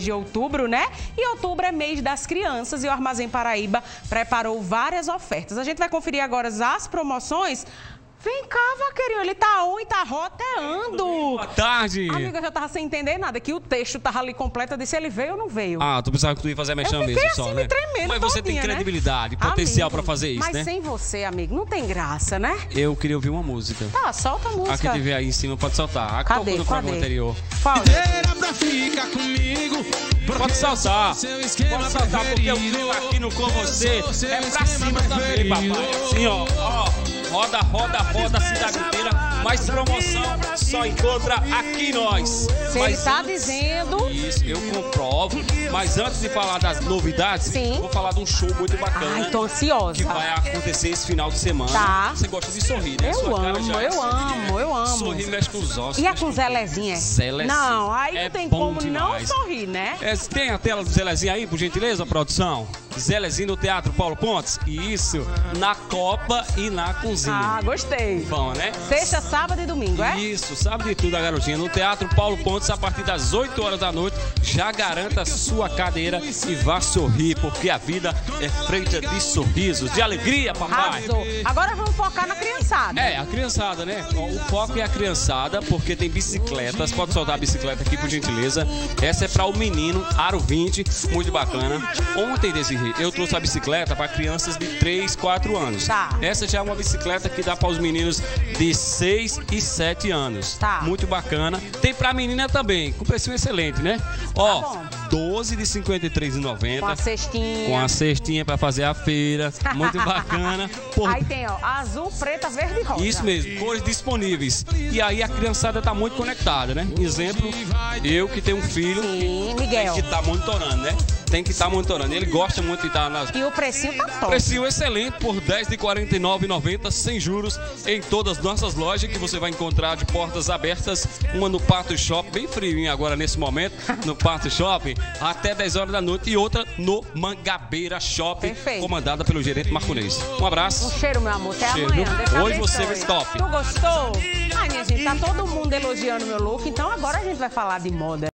de outubro, né? E outubro é mês das crianças e o Armazém Paraíba preparou várias ofertas. A gente vai conferir agora as promoções. Vem cá, vaqueirinho, ele tá on e tá roteando. Boa tarde. Amiga, eu já tava sem entender nada, que o texto tava ali completo, eu disse ele veio ou não veio. Ah, tu pensava que tu ia fazer a mexão mesmo só, assim, né? me tremendo Mas você tem todinha, credibilidade, né? potencial Amigo, pra fazer isso, mas né? sem você, amigo, não tem graça, né? Eu queria ouvir uma música. Tá, solta a música. A que tiver aí em cima pode soltar. A Cadê? do programa anterior. Qual? Pode saltar. Pode saltar, porque o clima aqui no Com Você é pra cima também, papai. Assim, ó. Roda, roda, roda a cidade inteira. Mais promoção só encontra aqui nós. Se ele tá dizendo... Isso, eu comprovo. Mas antes de falar das novidades, Sim. vou falar de um show muito bacana. Ai, tô ansiosa. Que vai acontecer esse final de semana. Tá. Você gosta de sorrir, né? Eu amo. Sorrir mexe com os ossos. E é com Zelezinha? Zelezinha. Não, aí não tem como demais. não sorrir, né? Tem a tela do Zelezinho aí, por gentileza, produção? Zelezinho do Teatro Paulo Pontes? Isso, na Copa e na Cozinha. Ah, gostei. Bom, né? Sexta, sábado e domingo, é? Isso, sabe de tudo a garotinha. No Teatro Paulo Pontes, a partir das 8 horas da noite, já garanta a sua cadeira e vá sorrir, porque a vida é feita de sorrisos, de alegria, papai. Arrasou. Agora vamos focar na criançada. É, a criançada, né? O foco é a criançada, porque tem bicicletas. Pode soltar a bicicleta aqui, por gentileza. Essa é para o menino, Aro 20, muito bacana. Ontem, Desirê, eu trouxe a bicicleta para crianças de 3, 4 anos. Tá. Essa já é uma bicicleta que dá para os meninos de 6 e 7 anos. Tá. Muito bacana. Tem para a menina também, com preço excelente, né? Ó, 12 de R$ 53,90. Com a cestinha. Com a cestinha para fazer a feira. Muito bacana. Aí tem, ó, azul, preta, verde e rosa. Isso mesmo, cores disponíveis. E aí a criançada tá muito conectada, né? Exemplo, eu que tenho um filho. Sim, Miguel. Que tá monitorando, né? Tem que estar monitorando. Ele gosta muito de estar nas... E o precinho tá top. Precinho excelente por R$ 10 de R$ 49,90 sem juros em todas as nossas lojas, que você vai encontrar de portas abertas. Uma no Pato Shopping, bem frio agora nesse momento, no Pato Shopping, até 10 horas da noite. E outra no Mangabeira Shopping, perfeito, comandada pelo gerente Marconês. Um abraço. Um cheiro, meu amor. Até cheiro, amanhã. Hoje você vai top. Tu gostou? Ai, minha gente, tá todo mundo elogiando meu look, então agora a gente vai falar de moda.